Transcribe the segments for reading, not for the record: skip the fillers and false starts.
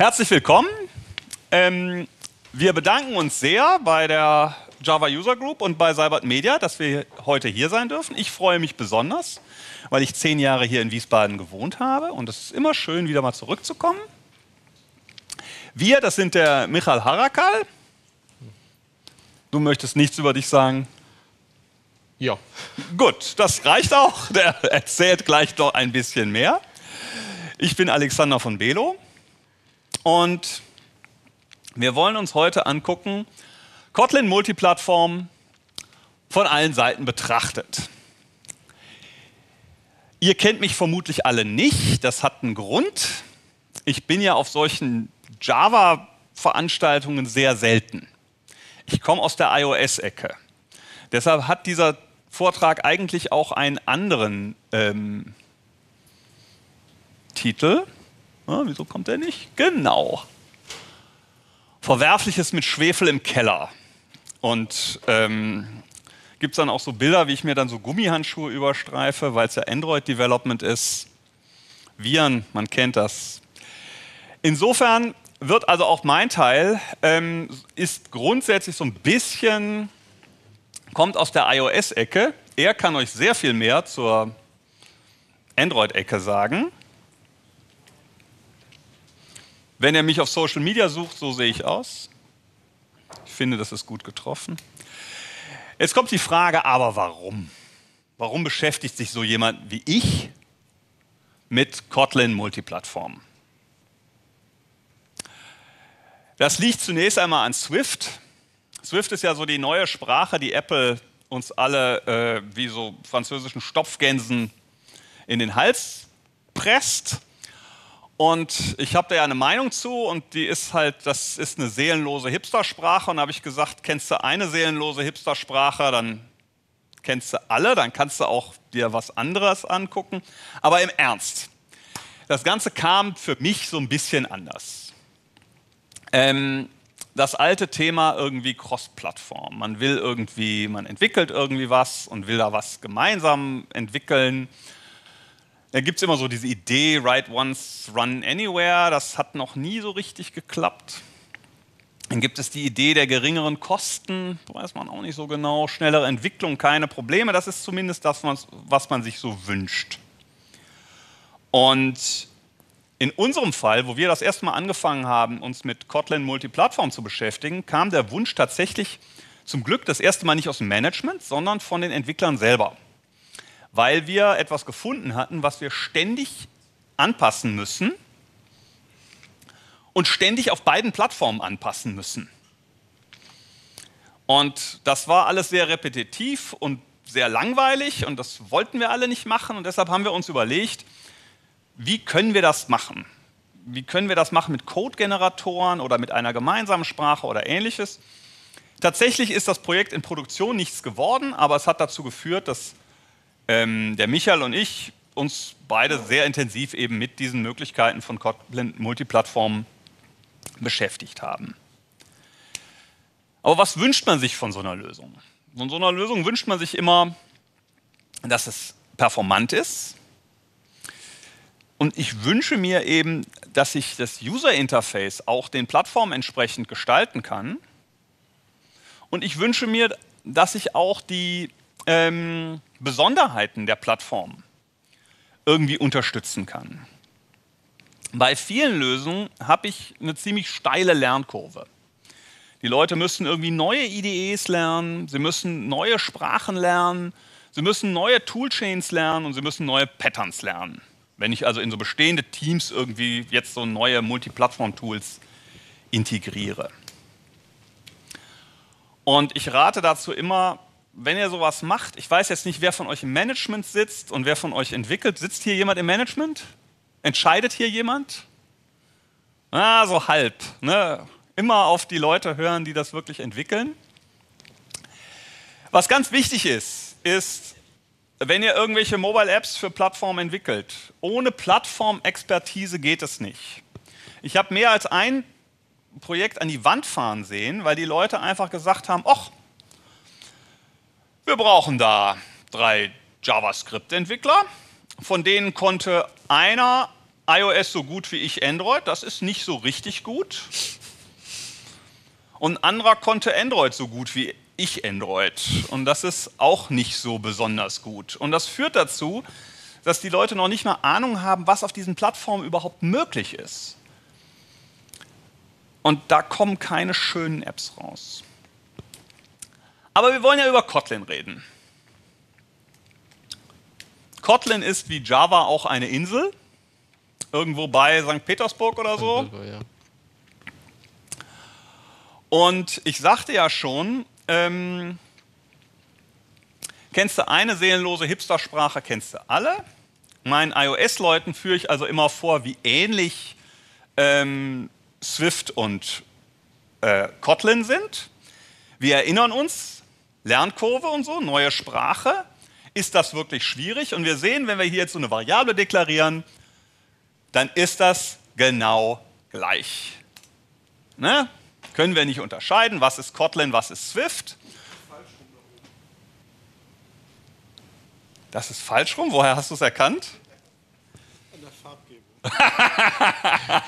Herzlich willkommen. Wir bedanken uns sehr bei der Java User Group und bei Seibert Media, dass wir heute hier sein dürfen. Ich freue mich besonders, weil ich 10 Jahre hier in Wiesbaden gewohnt habe und es ist immer schön, wieder mal zurückzukommen. Wir, das sind der Michal Harakal. Du möchtest nichts über dich sagen? Ja. Gut, das reicht auch. Der erzählt gleich noch ein bisschen mehr. Ich bin Alexander von Below und wir wollen uns heute angucken, Kotlin Multiplattform von allen Seiten betrachtet. Ihr kennt mich vermutlich alle nicht, das hat einen Grund. Ich bin ja auf solchen Java-Veranstaltungen sehr selten. Ich komme aus der iOS-Ecke. Deshalb hat dieser Vortrag eigentlich auch einen anderen Titel. Wieso kommt der nicht? Genau. Verwerfliches mit Schwefel im Keller. Und gibt es dann auch so Bilder, wie ich mir dann so Gummihandschuhe überstreife, weil es ja Android-Development ist. Viren, man kennt das. Insofern wird also auch mein Teil, ist grundsätzlich so ein bisschen, kommt aus der iOS-Ecke. Er kann euch sehr viel mehr zur Android-Ecke sagen. Wenn ihr mich auf Social Media sucht, so sehe ich aus. Ich finde, das ist gut getroffen. Jetzt kommt die Frage, aber warum? Warum beschäftigt sich so jemand wie ich mit Kotlin Multiplattform? Das liegt zunächst einmal an Swift. Swift ist ja so die neue Sprache, die Apple uns alle wie so französischen Stopfgänsen in den Hals presst. Und ich habe da ja eine Meinung zu und die ist halt, das ist eine seelenlose Hipstersprache. Und da habe ich gesagt, kennst du eine seelenlose Hipstersprache, dann kennst du alle, dann kannst du auch dir was anderes angucken. Aber im Ernst, das Ganze kam für mich so ein bisschen anders. Das alte Thema irgendwie Cross-Plattform. Man will irgendwie, man entwickelt irgendwie was und will da was gemeinsam entwickeln. Da gibt es immer so diese Idee, write once, run anywhere. Das hat noch nie so richtig geklappt. Dann gibt es die Idee der geringeren Kosten, weiß man auch nicht so genau. Schnellere Entwicklung, keine Probleme. Das ist zumindest das, was man sich so wünscht. Und in unserem Fall, wo wir das erste Mal angefangen haben, uns mit Kotlin Multiplattform zu beschäftigen, kam der Wunsch tatsächlich zum Glück das erste Mal nicht aus dem Management, sondern von den Entwicklern selber. Weil wir etwas gefunden hatten, was wir ständig anpassen müssen und ständig auf beiden Plattformen anpassen müssen. Und das war alles sehr repetitiv und sehr langweilig und das wollten wir alle nicht machen und deshalb haben wir uns überlegt, wie können wir das machen? Wie können wir das machen mit Code-Generatoren oder mit einer gemeinsamen Sprache oder ähnliches? Tatsächlich ist das Projekt in Produktion nichts geworden, aber es hat dazu geführt, dass der Michael und ich uns beide sehr intensiv eben mit diesen Möglichkeiten von Kotlin Multiplattform beschäftigt haben. Aber was wünscht man sich von so einer Lösung? Von so einer Lösung wünscht man sich immer, dass es performant ist. Und ich wünsche mir eben, dass ich das User-Interface auch den Plattformen entsprechend gestalten kann. Und ich wünsche mir, dass ich auch die Besonderheiten der Plattform irgendwie unterstützen kann. Bei vielen Lösungen habe ich eine ziemlich steile Lernkurve. Die Leute müssen irgendwie neue IDEs lernen, sie müssen neue Sprachen lernen, sie müssen neue Toolchains lernen und sie müssen neue Patterns lernen. Wenn ich also in so bestehende Teams irgendwie jetzt so neue Multiplattform-Tools integriere. Und ich rate dazu immer, wenn ihr sowas macht, ich weiß jetzt nicht, wer von euch im Management sitzt und wer von euch entwickelt. Sitzt hier jemand im Management? Entscheidet hier jemand? Ah, so halb. Ne? Immer auf die Leute hören, die das wirklich entwickeln. Was ganz wichtig ist, wenn ihr irgendwelche Mobile Apps für Plattformen entwickelt, ohne Plattformexpertise geht es nicht. Ich habe mehr als ein Projekt an die Wand fahren sehen, weil die Leute einfach gesagt haben, ach, wir brauchen da 3 JavaScript-Entwickler, von denen konnte einer iOS so gut wie ich Android, das ist nicht so richtig gut. Und ein anderer konnte Android so gut wie ich Android. Und das ist auch nicht so besonders gut. Und das führt dazu, dass die Leute noch nicht mal Ahnung haben, was auf diesen Plattformen überhaupt möglich ist. Und da kommen keine schönen Apps raus. Aber wir wollen ja über Kotlin reden. Kotlin ist wie Java auch eine Insel, irgendwo bei St. Petersburg oder so. Ja. Und ich sagte ja schon, kennst du eine seelenlose Hipster-Sprache, kennst du alle. Meinen iOS-Leuten führe ich also immer vor, wie ähnlich Swift und Kotlin sind. Wir erinnern uns, Lernkurve und so, neue Sprache. Ist das wirklich schwierig? Und wir sehen, wenn wir hier jetzt so eine Variable deklarieren, dann ist das genau gleich. Ne? Können wir nicht unterscheiden, was ist Kotlin, was ist Swift. Das ist falsch rum? Woher hast du es erkannt? An der Farbgebung.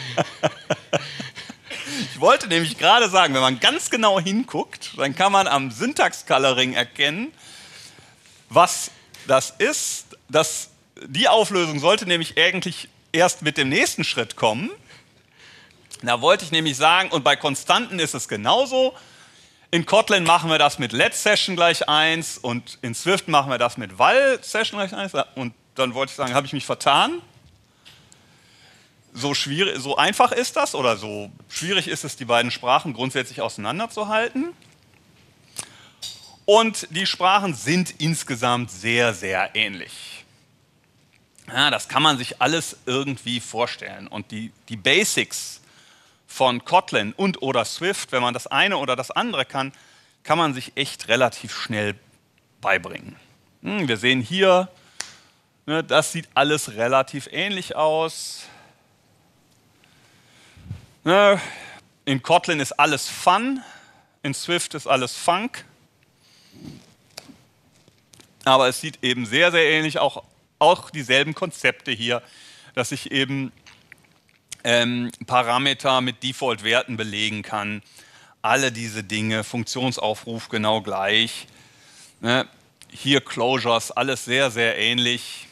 Ich wollte nämlich gerade sagen, wenn man ganz genau hinguckt, dann kann man am Syntax-Coloring erkennen, was das ist. Die Auflösung sollte nämlich eigentlich erst mit dem nächsten Schritt kommen. Da wollte ich nämlich sagen, und bei Konstanten ist es genauso. In Kotlin machen wir das mit let-Session gleich 1 und in Swift machen wir das mit val-Session gleich 1. Und dann wollte ich sagen, habe ich mich vertan? So einfach ist das oder so schwierig ist es, die beiden Sprachen grundsätzlich auseinanderzuhalten. Und die Sprachen sind insgesamt sehr, sehr ähnlich. Ja, das kann man sich alles irgendwie vorstellen. Und die Basics von Kotlin und oder Swift, wenn man das eine oder das andere kann, kann man sich echt relativ schnell beibringen. Wir sehen hier, ne, das sieht alles relativ ähnlich aus. Ne, in Kotlin ist alles Fun, in Swift ist alles Funk. Aber es sieht eben sehr, sehr ähnlich, auch dieselben Konzepte hier, dass ich eben Parameter mit Default-Werten belegen kann. Alle diese Dinge, Funktionsaufruf genau gleich. Ne? Hier Closures, alles sehr, sehr ähnlich.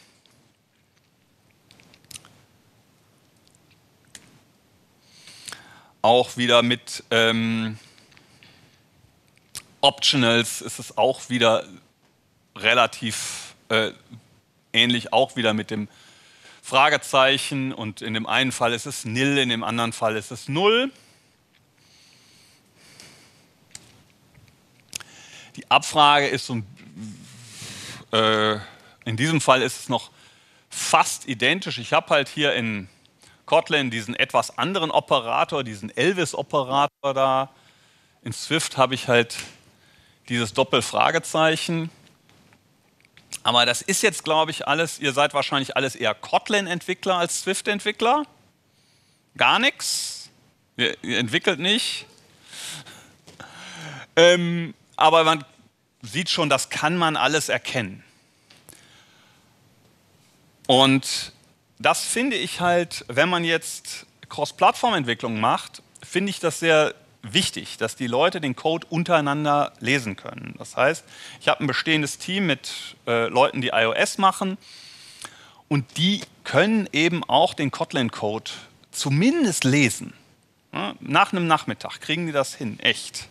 Auch wieder mit Optionals ist es auch wieder relativ ähnlich, auch wieder mit dem Fragezeichen und in dem einen Fall ist es nil, in dem anderen Fall ist es 0. Die Abfrage ist so, in diesem Fall ist es noch fast identisch. Ich habe halt hier in Kotlin diesen etwas anderen Operator, diesen Elvis-Operator da. In Swift habe ich halt dieses Doppelfragezeichen. Aber das ist jetzt, glaube ich, alles, ihr seid wahrscheinlich alles eher Kotlin-Entwickler als Swift-Entwickler. Gar nichts. Ihr entwickelt nicht. Aber man sieht schon, das kann man alles erkennen. Und das finde ich halt, wenn man jetzt Cross-Plattform-Entwicklung macht, finde ich das sehr wichtig, dass die Leute den Code untereinander lesen können. Das heißt, ich habe ein bestehendes Team mit Leuten, die iOS machen und die können eben auch den Kotlin-Code zumindest lesen. Ja, nach einem Nachmittag kriegen die das hin, echt.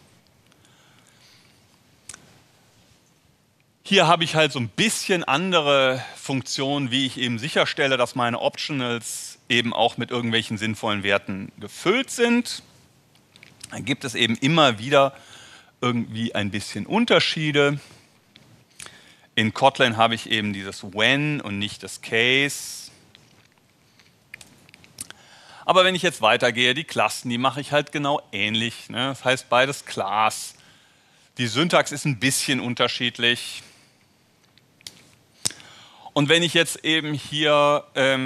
Hier habe ich halt so ein bisschen andere Funktionen, wie ich eben sicherstelle, dass meine Optionals eben auch mit irgendwelchen sinnvollen Werten gefüllt sind. Dann gibt es eben immer wieder irgendwie ein bisschen Unterschiede. In Kotlin habe ich eben dieses when und nicht das case. Aber wenn ich jetzt weitergehe, die Klassen, die mache ich halt genau ähnlich. Ne? Das heißt beides Class. Die Syntax ist ein bisschen unterschiedlich. Und wenn ich jetzt eben hier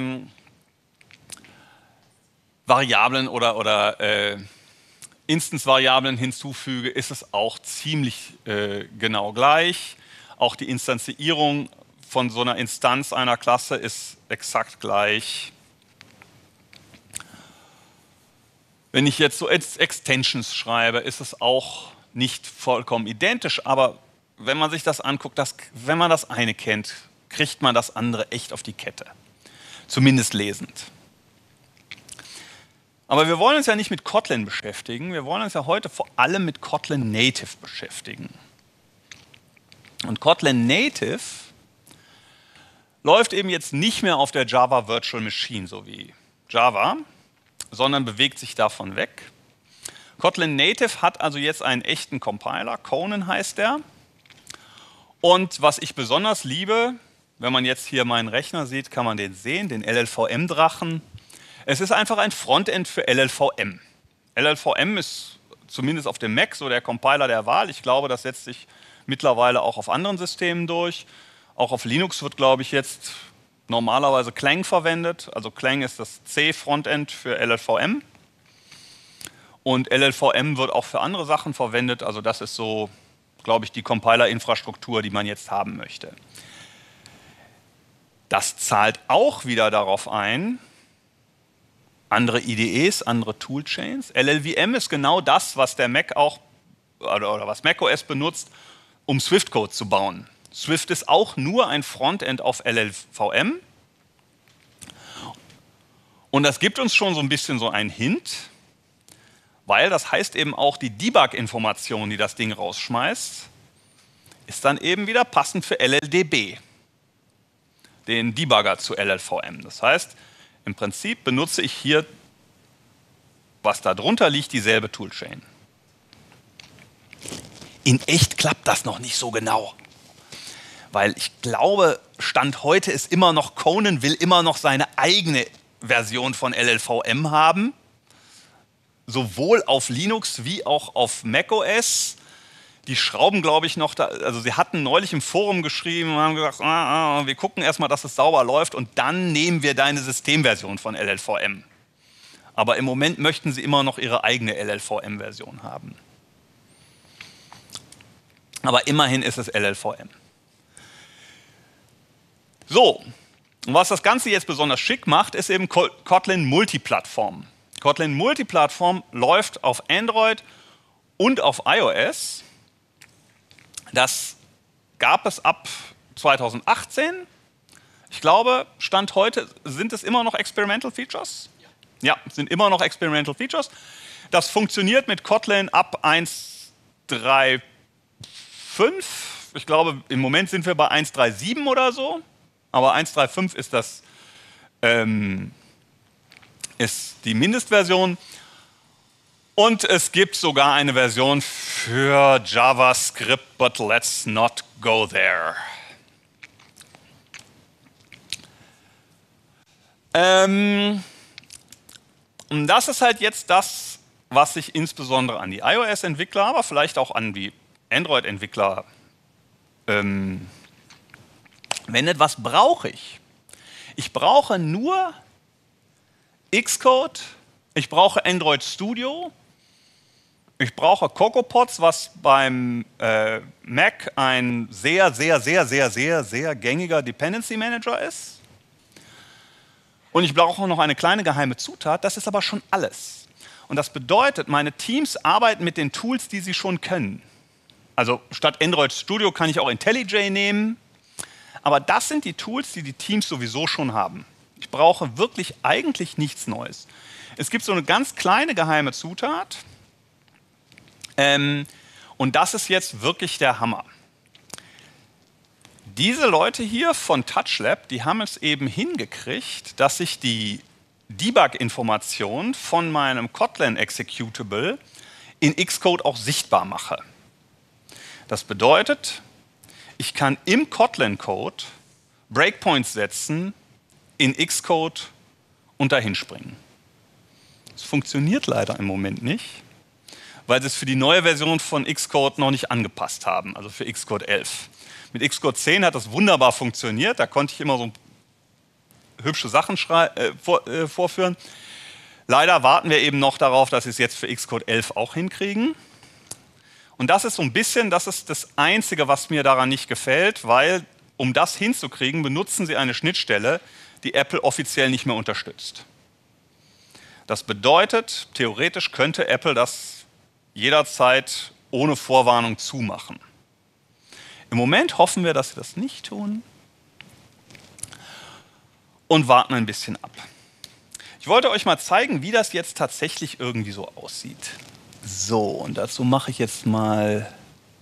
Variablen oder Instance-Variablen hinzufüge, ist es auch ziemlich genau gleich. Auch die Instanzierung von so einer Instanz einer Klasse ist exakt gleich. Wenn ich jetzt so Extensions schreibe, ist es auch nicht vollkommen identisch, aber wenn man sich das anguckt, wenn man das eine kennt, kriegt man das andere echt auf die Kette. Zumindest lesend. Aber wir wollen uns ja nicht mit Kotlin beschäftigen, wir wollen uns ja heute vor allem mit Kotlin Native beschäftigen. Und Kotlin Native läuft eben jetzt nicht mehr auf der Java Virtual Machine, so wie Java, sondern bewegt sich davon weg. Kotlin Native hat also jetzt einen echten Compiler, Conan heißt der. Und was ich besonders liebe, wenn man jetzt hier meinen Rechner sieht, kann man den sehen, den LLVM-Drachen. Es ist einfach ein Frontend für LLVM. LLVM ist zumindest auf dem Mac so der Compiler der Wahl. Ich glaube, das setzt sich mittlerweile auch auf anderen Systemen durch. Auch auf Linux wird, glaube ich, jetzt normalerweise Clang verwendet. Also Clang ist das C-Frontend für LLVM. Und LLVM wird auch für andere Sachen verwendet. Also das ist so, glaube ich, die Compiler-Infrastruktur, die man jetzt haben möchte. Das zahlt auch wieder darauf ein, andere IDEs, andere Toolchains. LLVM ist genau das, was der Mac auch oder was macOS benutzt, um Swift-Code zu bauen. Swift ist auch nur ein Frontend auf LLVM. Und das gibt uns schon so ein bisschen so einen Hint, weil das heißt eben auch, die Debug-Information, die das Ding rausschmeißt, ist dann eben wieder passend für LLDB, den Debugger zu LLVM. Das heißt, im Prinzip benutze ich hier, was da drunter liegt, dieselbe Toolchain. In echt klappt das noch nicht so genau. Weil ich glaube, Stand heute ist immer noch, Conan will immer noch seine eigene Version von LLVM haben. Sowohl auf Linux wie auch auf macOS. Die schrauben, glaube ich, noch da. Also sie hatten neulich im Forum geschrieben und haben gesagt, wir gucken erstmal, dass es sauber läuft und dann nehmen wir deine Systemversion von LLVM. Aber im Moment möchten sie immer noch ihre eigene LLVM-Version haben. Aber immerhin ist es LLVM. So, und was das Ganze jetzt besonders schick macht, ist eben Kotlin Multiplattform. Kotlin Multiplattform läuft auf Android und auf iOS. Das gab es ab 2018. Ich glaube, Stand heute sind es immer noch Experimental Features. Ja, sind immer noch Experimental Features. Das funktioniert mit Kotlin ab 1.3.5. Ich glaube, im Moment sind wir bei 1.3.7 oder so. Aber 1.3.5 ist das ist die Mindestversion. Und es gibt sogar eine Version für JavaScript, but let's not go there. Und das ist halt jetzt das, was sich insbesondere an die iOS-Entwickler, aber vielleicht auch an die Android-Entwickler wendet. Was brauche ich? Ich brauche nur Xcode, ich brauche Android Studio, ich brauche CocoaPods, was beim Mac ein sehr gängiger Dependency Manager ist. Und ich brauche noch eine kleine geheime Zutat, das ist aber schon alles. Und das bedeutet, meine Teams arbeiten mit den Tools, die sie schon können. Also statt Android Studio kann ich auch IntelliJ nehmen. Aber das sind die Tools, die die Teams sowieso schon haben. Ich brauche wirklich eigentlich nichts Neues. Es gibt so eine ganz kleine geheime Zutat. Und das ist jetzt wirklich der Hammer. Diese Leute hier von TouchLab, die haben es eben hingekriegt, dass ich die Debug-Information von meinem Kotlin-Executable in Xcode auch sichtbar mache. Das bedeutet, ich kann im Kotlin-Code Breakpoints setzen, in Xcode und dahin springen. Das funktioniert leider im Moment nicht, weil sie es für die neue Version von Xcode noch nicht angepasst haben, also für Xcode 11. Mit Xcode 10 hat das wunderbar funktioniert, da konnte ich immer so hübsche Sachen vorführen. Leider warten wir eben noch darauf, dass sie es jetzt für Xcode 11 auch hinkriegen. Und das ist so ein bisschen, das ist das Einzige, was mir daran nicht gefällt, weil um das hinzukriegen, benutzen sie eine Schnittstelle, die Apple offiziell nicht mehr unterstützt. Das bedeutet, theoretisch könnte Apple das jederzeit ohne Vorwarnung zumachen. Im Moment hoffen wir, dass sie das nicht tun und warten ein bisschen ab. Ich wollte euch mal zeigen, wie das jetzt tatsächlich irgendwie so aussieht. So, und dazu mache ich jetzt mal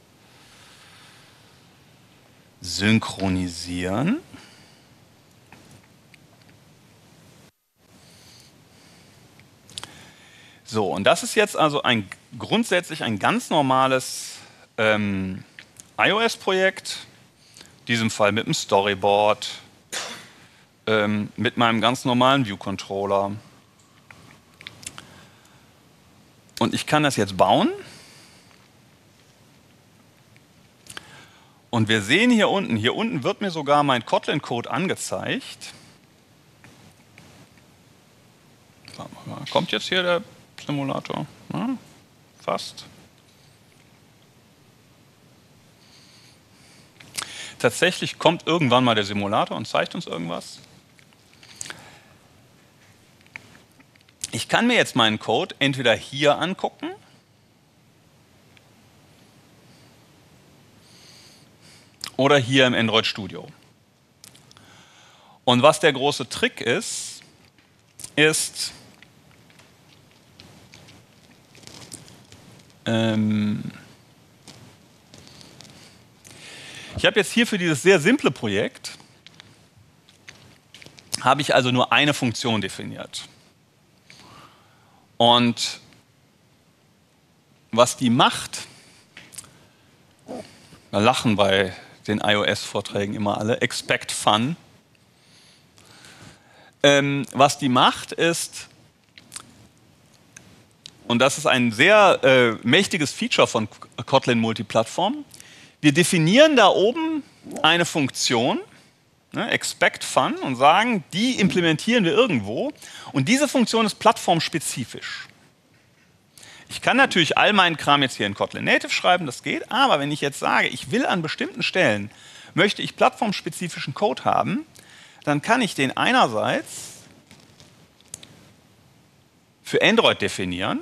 synchronisieren. So, und das ist jetzt also grundsätzlich ein ganz normales iOS-Projekt, in diesem Fall mit einem Storyboard, mit meinem ganz normalen View-Controller. Und ich kann das jetzt bauen. Und wir sehen hier unten wird mir sogar mein Kotlin-Code angezeigt. Kommt jetzt hier der Simulator? Ja, fast. Tatsächlich kommt irgendwann mal der Simulator und zeigt uns irgendwas. Ich kann mir jetzt meinen Code entweder hier angucken oder hier im Android Studio. Und was der große Trick ist, ich habe jetzt hier für dieses sehr simple Projekt, habe ich also nur eine Funktion definiert. Und was die macht, wir lachen bei den iOS-Vorträgen immer alle, expect fun. Was die macht ist, und das ist ein sehr mächtiges Feature von Kotlin Multiplattform, wir definieren da oben eine Funktion, ne, expect fun, und sagen, die implementieren wir irgendwo. Und diese Funktion ist plattformspezifisch. Ich kann natürlich all meinen Kram jetzt hier in Kotlin Native schreiben, das geht, aber wenn ich jetzt sage, ich will an bestimmten Stellen, möchte ich plattformspezifischen Code haben, dann kann ich den einerseits für Android definieren.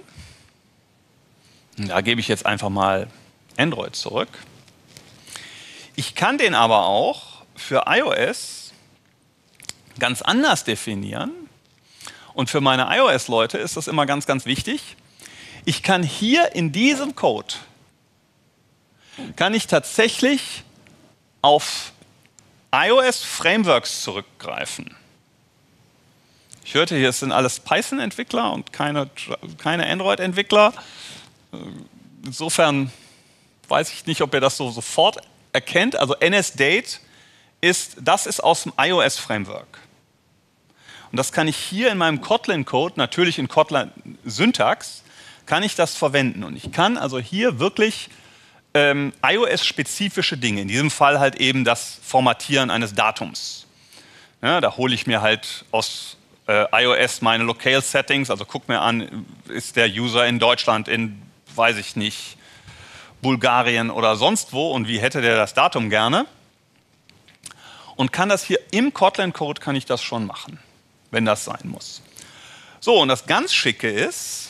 Da gebe ich jetzt einfach mal Android zurück. Ich kann den aber auch für iOS ganz anders definieren. Und für meine iOS-Leute ist das immer ganz, ganz wichtig. Ich kann hier in diesem Code, kann ich tatsächlich auf iOS-Frameworks zurückgreifen. Ich hörte hier, es sind alles Python-Entwickler und keine Android-Entwickler. Insofern weiß ich nicht, ob ihr das so sofort erkennt. Also NSDate das ist aus dem iOS-Framework. Und das kann ich hier in meinem Kotlin-Code, natürlich in Kotlin-Syntax, kann ich das verwenden. Und ich kann also hier wirklich iOS-spezifische Dinge, in diesem Fall halt eben das Formatieren eines Datums. Ja, da hole ich mir halt aus iOS meine Locale Settings, also guck mir an, ist der User in Deutschland, in, weiß ich nicht, Bulgarien oder sonst wo und wie hätte der das Datum gerne. Und kann das hier im Kotlin-Code, kann ich das schon machen, wenn das sein muss. So, und das ganz Schicke ist,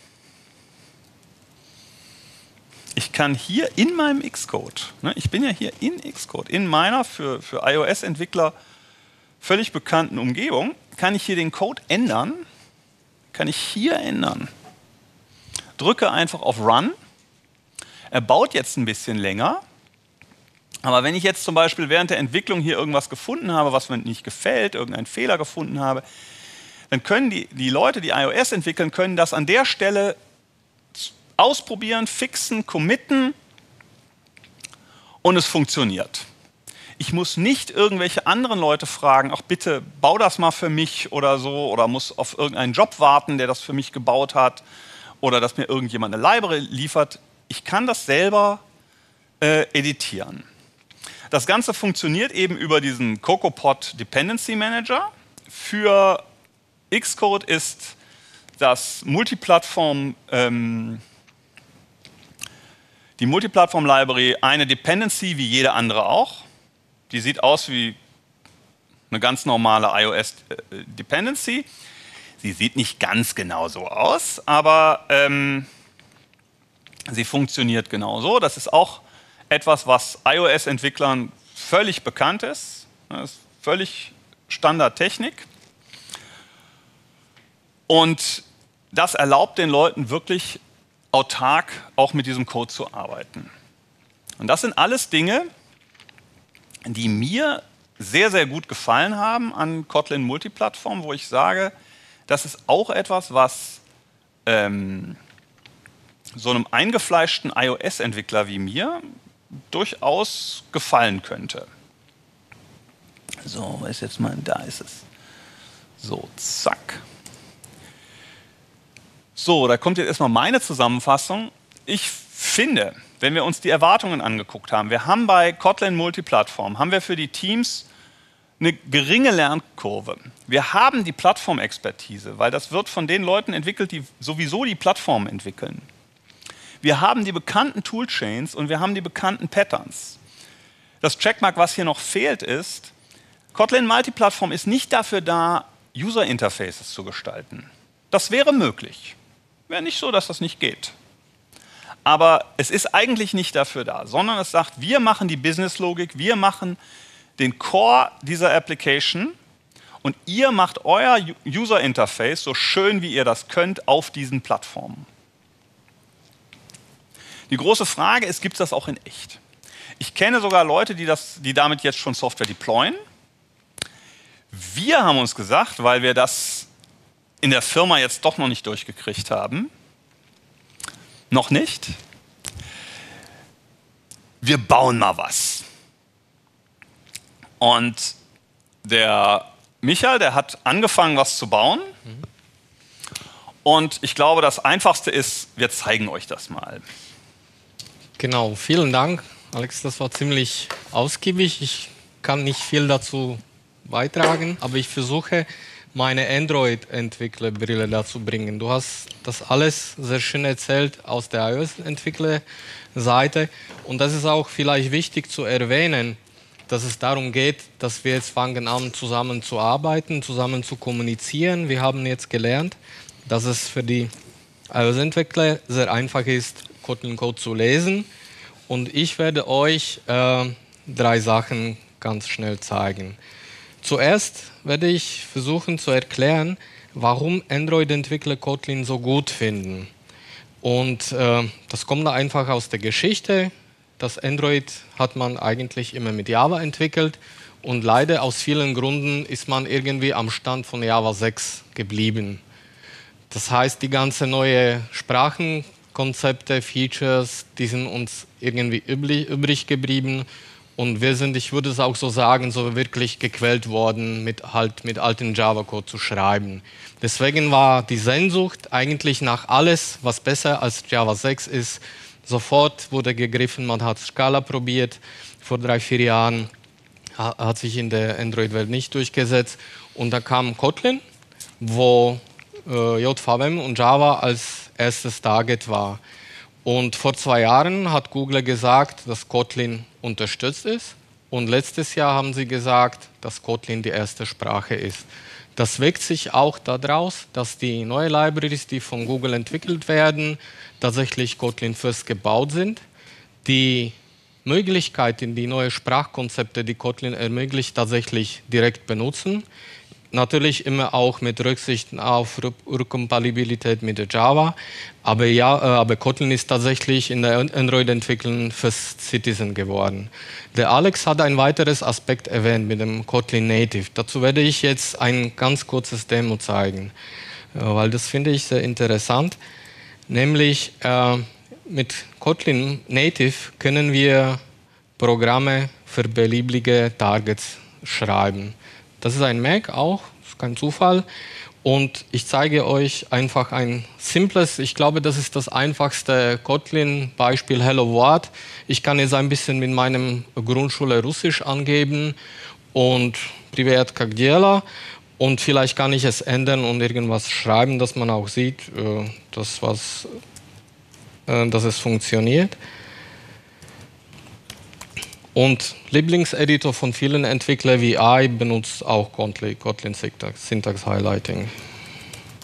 ich kann hier in meinem Xcode, ne, ich bin ja hier in Xcode, in meiner für iOS-Entwickler völlig bekannten Umgebung, kann ich hier den Code ändern, kann ich hier ändern. Drücke einfach auf Run. Er baut jetzt ein bisschen länger, aber wenn ich jetzt zum Beispiel während der Entwicklung hier irgendwas gefunden habe, was mir nicht gefällt, irgendeinen Fehler gefunden habe, dann können die Leute, die iOS entwickeln, können das an der Stelle ausprobieren, fixen, committen und es funktioniert. Ich muss nicht irgendwelche anderen Leute fragen, ach bitte, bau das mal für mich oder so, oder muss auf irgendeinen Job warten, der das für mich gebaut hat, oder dass mir irgendjemand eine Library liefert. Ich kann das selber editieren. Das Ganze funktioniert eben über diesen CocoaPod Dependency Manager. Für Xcode ist das die Multiplattform-Library eine Dependency wie jede andere auch. Die sieht aus wie eine ganz normale iOS-Dependency. Sie sieht nicht ganz genau so aus, aber sie funktioniert genauso. Das ist auch etwas, was iOS-Entwicklern völlig bekannt ist. Das ist völlig Standardtechnik. Und das erlaubt den Leuten wirklich autark auch mit diesem Code zu arbeiten. Und das sind alles Dinge, die mir sehr, sehr gut gefallen haben an Kotlin Multiplattform, wo ich sage, das ist auch etwas, was so einem eingefleischten iOS-Entwickler wie mir durchaus gefallen könnte. So, wo ist jetzt mal, da ist es. So, zack. So, da kommt jetzt erstmal meine Zusammenfassung. Ich finde, wenn wir uns die Erwartungen angeguckt haben, wir haben bei Kotlin Multiplattform, haben wir für die Teams eine geringe Lernkurve. Wir haben die Plattformexpertise, weil das wird von den Leuten entwickelt, die sowieso die Plattform entwickeln. Wir haben die bekannten Toolchains und wir haben die bekannten Patterns. Das Checkmark, was hier noch fehlt, ist, Kotlin Multiplattform ist nicht dafür da, User Interfaces zu gestalten. Das wäre möglich. Wäre nicht so, dass das nicht geht. Aber es ist eigentlich nicht dafür da, sondern es sagt, wir machen die Business-Logik, wir machen den Core dieser Application und ihr macht euer User Interface so schön, wie ihr das könnt, auf diesen Plattformen. Die große Frage ist, gibt es das auch in echt? Ich kenne sogar Leute, die damit jetzt schon Software deployen. Wir haben uns gesagt, weil wir das in der Firma jetzt doch noch nicht durchgekriegt haben, noch nicht, wir bauen mal was. Und der Michael, der hat angefangen, was zu bauen. Und ich glaube, das Einfachste ist, wir zeigen euch das mal. Genau, vielen Dank, Alex. Das war ziemlich ausgiebig. Ich kann nicht viel dazu beitragen, aber ich versuche, meine Android-Entwicklerbrille dazu bringen. Du hast das alles sehr schön erzählt aus der iOS-Entwicklerseite. Und das ist auch vielleicht wichtig zu erwähnen, dass es darum geht, dass wir jetzt fangen an, zusammen zu arbeiten, zusammen zu kommunizieren. Wir haben jetzt gelernt, dass es für die iOS-Entwickler sehr einfach ist, Kotlin-Code zu lesen. Und ich werde euch 3 Sachen ganz schnell zeigen. Zuerst werde ich versuchen zu erklären, warum Android-Entwickler Kotlin so gut finden. Und das kommt da einfach aus der Geschichte. Das Android hat man eigentlich immer mit Java entwickelt und leider aus vielen Gründen ist man irgendwie am Stand von Java 6 geblieben. Das heißt, die ganze neue Sprachenkonzepte, Features, die sind uns irgendwie übrig geblieben. Und wir sind, ich würde es auch so sagen, so wirklich gequält worden, mit alten Java-Code zu schreiben. Deswegen war die Sehnsucht eigentlich nach alles, was besser als Java 6 ist. Sofort wurde gegriffen, man hat Scala probiert, vor 3-4 Jahren, hat sich in der Android-Welt nicht durchgesetzt. Und da kam Kotlin, wo JVM und Java als erstes Target war. Und vor 2 Jahren hat Google gesagt, dass Kotlin unterstützt ist. Und letztes Jahr haben sie gesagt, dass Kotlin die erste Sprache ist. Das wirkt sich auch daraus, dass die neuen Libraries, die von Google entwickelt werden, tatsächlich Kotlin First gebaut sind. Die Möglichkeiten, die neuen Sprachkonzepte, die Kotlin ermöglicht, tatsächlich direkt benutzen. Natürlich immer auch mit Rücksicht auf Rückkompatibilität mit der Java. Aber Kotlin ist tatsächlich in der Android-Entwicklung First Citizen geworden. Der Alex hat ein weiteres Aspekt erwähnt mit dem Kotlin Native. Dazu werde ich jetzt ein ganz kurzes Demo zeigen, weil das finde ich sehr interessant. Nämlich mit Kotlin Native können wir Programme für beliebige Targets schreiben. Das ist ein Mac auch, das ist kein Zufall. Und ich zeige euch einfach ein simples, ich glaube, das ist das einfachste Kotlin-Beispiel Hello World. Ich kann jetzt ein bisschen mit meinem Grundschule Russisch angeben und Privet как дела. Und vielleicht kann ich es ändern und irgendwas schreiben, dass man auch sieht, dass es funktioniert. Und Lieblingseditor von vielen Entwicklern wie I benutzt auch Kotlin Syntax Highlighting.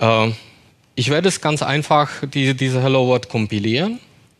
Ich werde es ganz einfach, diese Hello World kompilieren.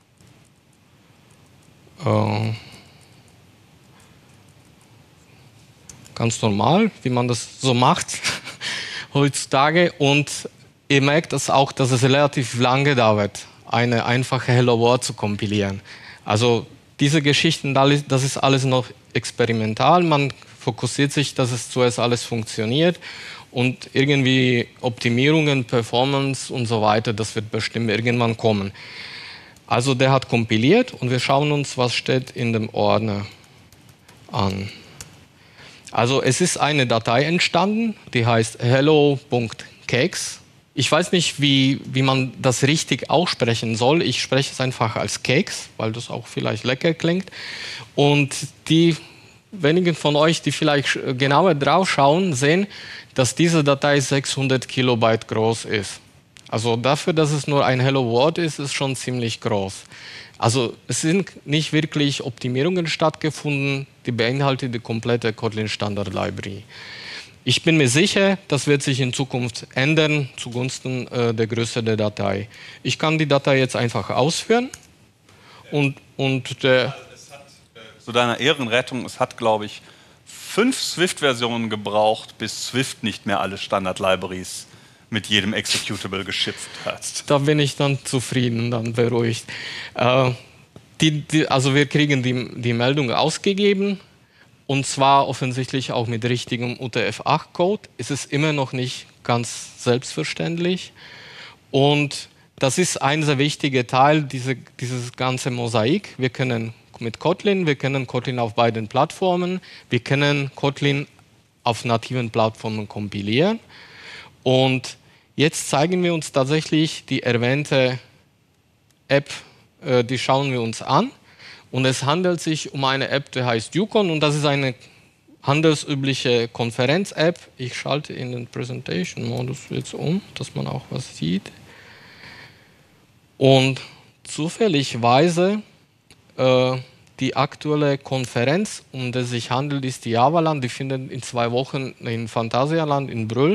Ganz normal, wie man das so macht heutzutage. Und ihr merkt es auch, dass es relativ lange dauert, eine einfache Hello World zu kompilieren. Also diese Geschichten, das ist alles noch experimental. Man fokussiert sich, dass es zuerst alles funktioniert. Und irgendwie Optimierungen, Performance und so weiter, das wird bestimmt irgendwann kommen. Also der hat kompiliert und wir schauen uns, was steht in dem Ordner an. Also es ist eine Datei entstanden, die heißt hello.cakes. Ich weiß nicht, wie man das richtig aussprechen soll. Ich spreche es einfach als Cakes, weil das auch vielleicht lecker klingt. Und die wenigen von euch, die vielleicht genauer drauf schauen, sehen, dass diese Datei 600 Kilobyte groß ist. Also dafür, dass es nur ein Hello World ist, ist schon ziemlich groß. Also es sind nicht wirklich Optimierungen stattgefunden, die beinhalten die komplette Kotlin Standard Library. Ich bin mir sicher, das wird sich in Zukunft ändern zugunsten der Größe der Datei. Ich kann die Datei jetzt einfach ausführen und zu deiner Ehrenrettung, es hat, glaube ich, 5 Swift-Versionen gebraucht, bis Swift nicht mehr alle Standard-Libraries mit jedem Executable geschippt hat. Da bin ich dann zufrieden, dann beruhigt. Also wir kriegen die Meldung ausgegeben und zwar offensichtlich auch mit richtigem UTF-8-Code. Es ist immer noch nicht ganz selbstverständlich und das ist ein sehr wichtiger Teil, dieses ganze Mosaik. Wir können mit Kotlin, wir können Kotlin auf beiden Plattformen, wir können Kotlin auf nativen Plattformen kompilieren und jetzt zeigen wir uns tatsächlich die erwähnte App, die schauen wir uns an und es handelt sich um eine App, die heißt Yukon und das ist eine handelsübliche Konferenz-App. Ich schalte in den Presentation-Modus jetzt um, dass man auch was sieht. Und zufälligerweise die aktuelle Konferenz, um die es sich handelt, ist die Javaland. Die findet in 2 Wochen in Phantasialand in Brühl.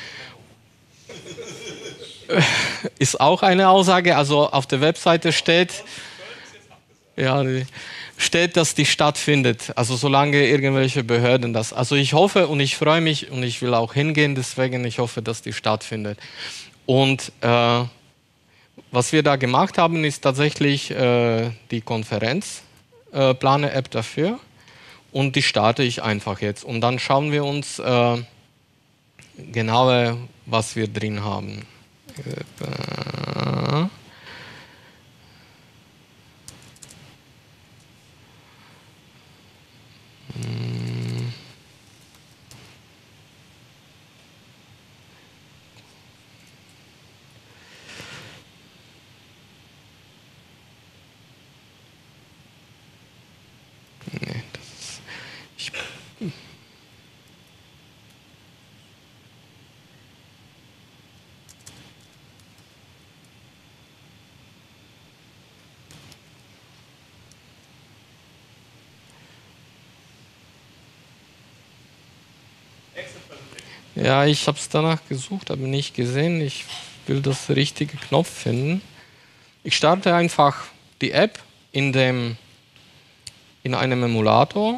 Ist auch eine Aussage. Also auf der Webseite steht, dass die stattfindet. Also solange irgendwelche Behörden das. Also ich hoffe und ich freue mich und ich will auch hingehen. Deswegen ich hoffe, dass die stattfindet. Und was wir da gemacht haben, ist tatsächlich die Konferenz. Planer-App dafür und die starte ich einfach jetzt. Und dann schauen wir uns genauer, was wir drin haben. Ja, ich habe es danach gesucht, aber nicht gesehen. Ich will das richtige Knopf finden. Ich starte einfach die App in einem Emulator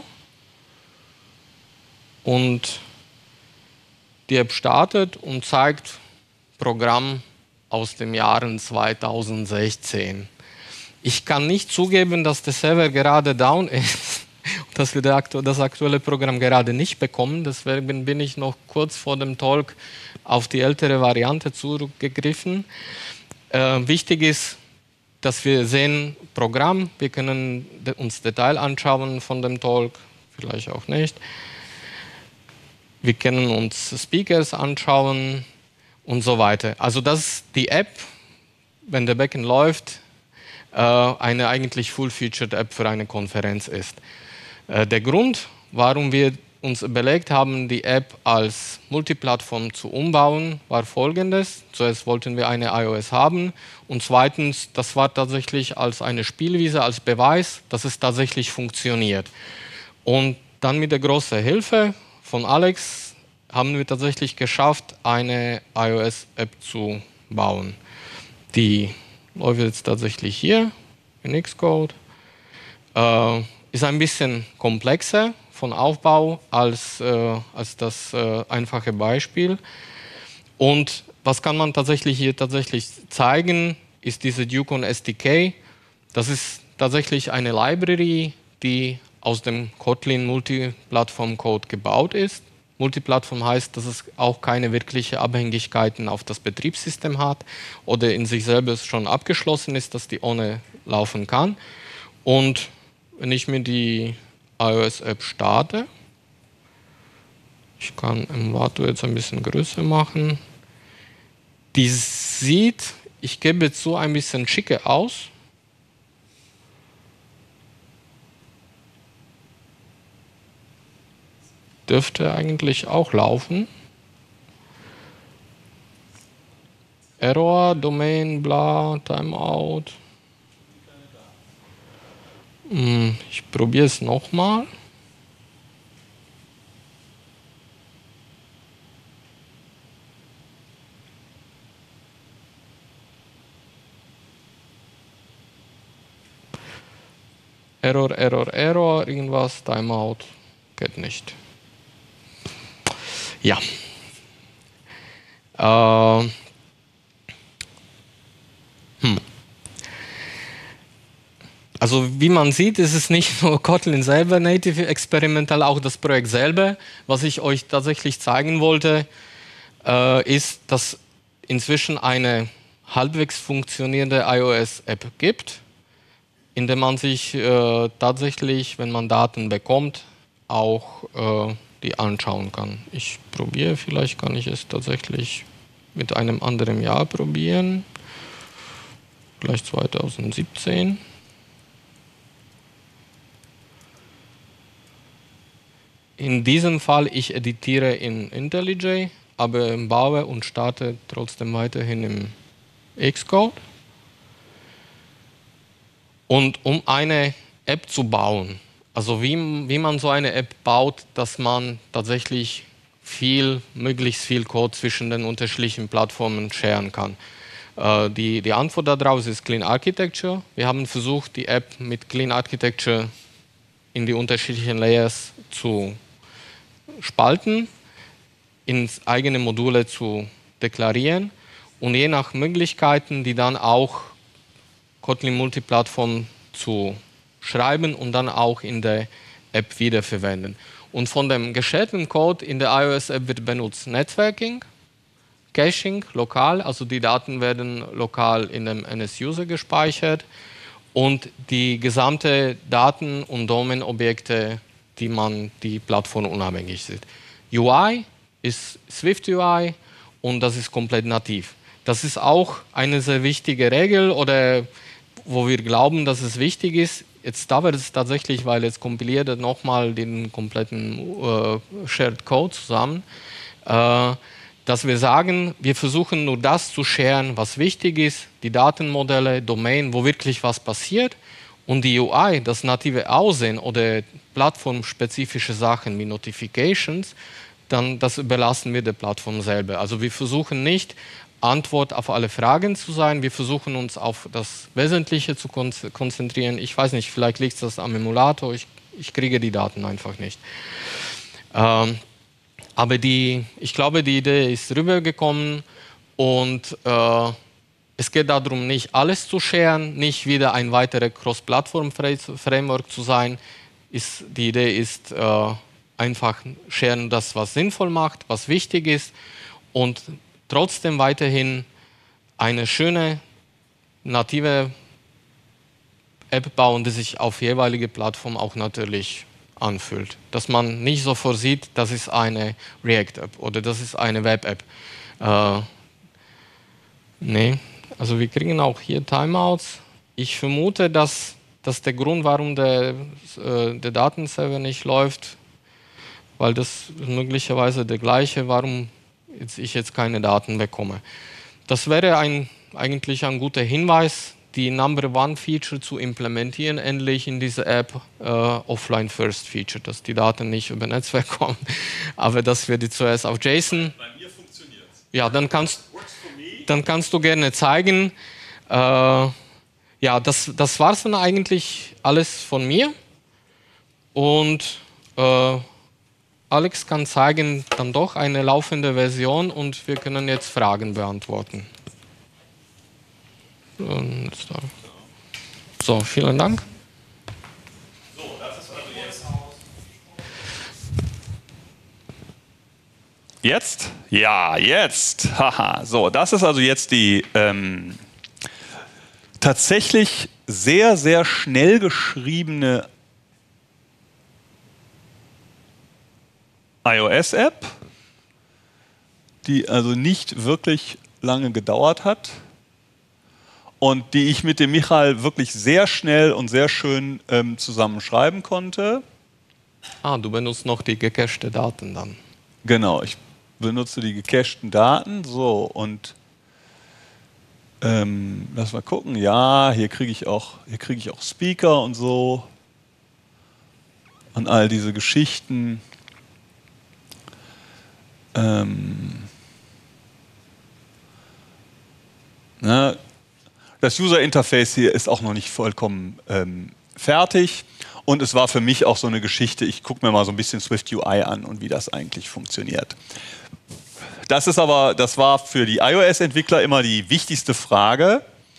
und die App startet und zeigt Programm aus dem Jahr 2016. Ich kann nicht zugeben, dass der Server gerade down ist. Dass wir das aktuelle Programm gerade nicht bekommen. Deswegen bin ich noch kurz vor dem Talk auf die ältere Variante zurückgegriffen. Wichtig ist, dass wir sehen Programm. Wir können uns Detail anschauen von dem Talk, vielleicht auch nicht. Wir können uns Speakers anschauen und so weiter. Also das ist die App, wenn der Backend läuft, eine eigentlich full-featured App für eine Konferenz ist. Der Grund, warum wir uns überlegt haben, die App als Multiplattform zu umbauen, war folgendes. Zuerst wollten wir eine iOS haben und zweitens, das war tatsächlich als eine Spielwiese, als Beweis, dass es tatsächlich funktioniert. Und dann mit der großen Hilfe von Alex haben wir tatsächlich geschafft, eine iOS-App zu bauen. Die läuft jetzt tatsächlich hier in Xcode. Ist ein bisschen komplexer von Aufbau als das einfache Beispiel. Und was kann man hier tatsächlich zeigen, ist diese Ducon SDK. Das ist tatsächlich eine Library, die aus dem Kotlin Multiplattform Code gebaut ist. Multiplattform heißt, dass es auch keine wirkliche Abhängigkeiten auf das Betriebssystem hat oder in sich selbst schon abgeschlossen ist, dass die ohne laufen kann. Und wenn ich mir die iOS-App starte, ich kann Emulator jetzt ein bisschen größer machen, die sieht, ich gebe zu, ein bisschen schicke aus. Dürfte eigentlich auch laufen. Error, Domain, bla, Timeout. Ich probiere es nochmal. Error, irgendwas, Timeout, geht nicht. Ja. Also wie man sieht, ist es nicht nur Kotlin selber native experimental, auch das Projekt selber. Was ich euch tatsächlich zeigen wollte, ist, dass inzwischen eine halbwegs funktionierende iOS-App gibt, in der man sich tatsächlich, wenn man Daten bekommt, auch die anschauen kann. Ich probiere, vielleicht kann ich es tatsächlich mit einem anderen Jahr probieren, vielleicht 2017. In diesem Fall, ich editiere in IntelliJ, aber baue und starte trotzdem weiterhin im Xcode. Und um eine App zu bauen, also wie man so eine App baut, dass man tatsächlich möglichst viel Code zwischen den unterschiedlichen Plattformen sharen kann. Die Antwort darauf ist Clean Architecture. Wir haben versucht, die App mit Clean Architecture in die unterschiedlichen Layers zu spalten, in eigene Module zu deklarieren und je nach Möglichkeiten, die dann auch Kotlin Multiplattform zu schreiben und dann auch in der App wiederverwenden. Und von dem gesharten Code in der iOS-App wird benutzt Networking, Caching, lokal, also die Daten werden lokal in dem NS-User gespeichert und die gesamte Daten- und Domain-Objekte, die Plattform unabhängig sind. UI ist Swift UI und das ist komplett nativ. Das ist auch eine sehr wichtige Regel oder wo wir glauben, dass es wichtig ist. Jetzt dauert es tatsächlich, weil jetzt kompiliert er nochmal den kompletten Shared Code zusammen, dass wir sagen, wir versuchen nur das zu sharen, was wichtig ist, die Datenmodelle, Domain, wo wirklich was passiert und die UI, das native Aussehen oder plattformspezifische Sachen wie Notifications, dann das überlassen wir der Plattform selber. Also wir versuchen nicht, Antwort auf alle Fragen zu sein. Wir versuchen uns auf das Wesentliche zu konzentrieren. Ich weiß nicht, vielleicht liegt das am Emulator. Ich kriege die Daten einfach nicht. Aber ich glaube, die Idee ist rübergekommen und es geht darum, nicht alles zu sharen, nicht wieder ein weiterer Cross-Plattform-Framework zu sein. Die Idee ist einfach sharen das, was sinnvoll macht, was wichtig ist und trotzdem weiterhin eine schöne native App bauen, die sich auf jeweilige Plattform auch natürlich anfühlt. Dass man nicht sofort sieht, das ist eine React-App oder das ist eine Web-App. Nee, also wir kriegen auch hier Timeouts. Ich vermute, dass der Grund, warum der Datenserver nicht läuft, weil das möglicherweise der gleiche, warum ich jetzt keine Daten bekomme. Das wäre eigentlich ein guter Hinweis, die Number-One-Feature zu implementieren, endlich in dieser App Offline-First-Feature, dass die Daten nicht über Netzwerk kommen, aber dass wir die zuerst auf JSON... Bei mir funktioniert es. Ja, dann kannst du gerne zeigen. Ja, das war es dann eigentlich alles von mir. Und Alex kann zeigen dann doch eine laufende Version und wir können jetzt Fragen beantworten. So, vielen Dank. So, das ist also jetzt. Jetzt? Ja, jetzt. Haha. So, das ist also jetzt die tatsächlich sehr, sehr schnell geschriebene iOS-App, die also nicht wirklich lange gedauert hat und die ich mit dem Michael wirklich sehr schnell und sehr schön zusammenschreiben konnte. Ah, du benutzt noch die gecachten Daten dann. Genau, ich benutze die gecachten Daten. So, und lass mal gucken. Ja, hier kriege ich auch Speaker und so. Und all diese Geschichten. Das User-Interface hier ist auch noch nicht vollkommen fertig. Und es war für mich auch so eine Geschichte, ich gucke mir mal so ein bisschen Swift UI an und wie das eigentlich funktioniert. Das war für die iOS-Entwickler immer die wichtigste Frage.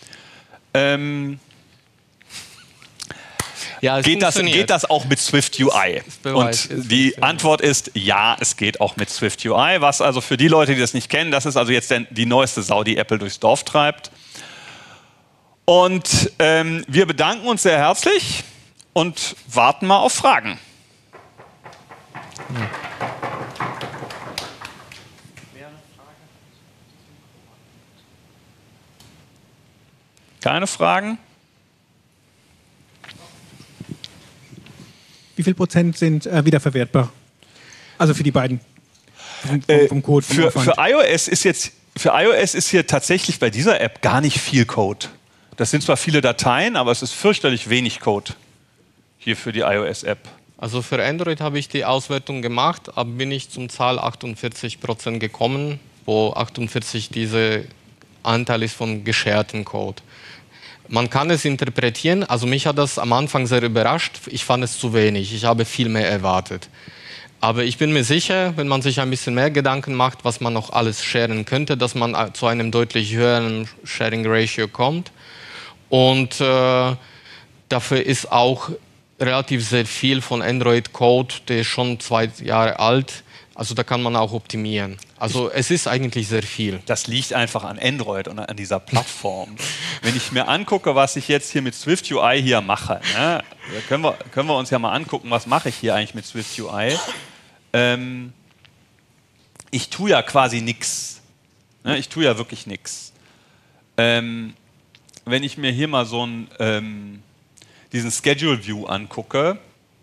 Ja, geht das auch mit Swift UI? Und die Antwort ist ja, es geht auch mit Swift UI. Was also für die Leute, die das nicht kennen, das ist also jetzt die neueste Sau, die Apple durchs Dorf treibt. Und wir bedanken uns sehr herzlich und warten mal auf Fragen. Ja. Keine Fragen? Wie viel Prozent sind wiederverwertbar? Also für die beiden. Vom Code. Für iOS ist hier tatsächlich bei dieser App gar nicht viel Code. Das sind zwar viele Dateien, aber es ist fürchterlich wenig Code hier für die iOS-App. Also für Android habe ich die Auswertung gemacht, aber bin ich zum Zahl 48% gekommen, wo 48 diese Anteil ist von gesharten Code. Man kann es interpretieren, also mich hat das am Anfang sehr überrascht, ich fand es zu wenig, ich habe viel mehr erwartet. Aber ich bin mir sicher, wenn man sich ein bisschen mehr Gedanken macht, was man noch alles sharen könnte, dass man zu einem deutlich höheren Sharing-Ratio kommt. Und dafür ist auch relativ sehr viel von Android-Code, der ist schon 2 Jahre alt. Also da kann man auch optimieren. Also es ist eigentlich sehr viel. Das liegt einfach an Android und an dieser Plattform. Wenn ich mir angucke, was ich jetzt hier mit Swift UI hier mache, ne, können wir uns ja mal angucken, was mache ich hier eigentlich mit Swift UI. Ich tue ja quasi nichts. Ne, ich tue ja wirklich nichts. Wenn ich mir hier mal so diesen Schedule View angucke,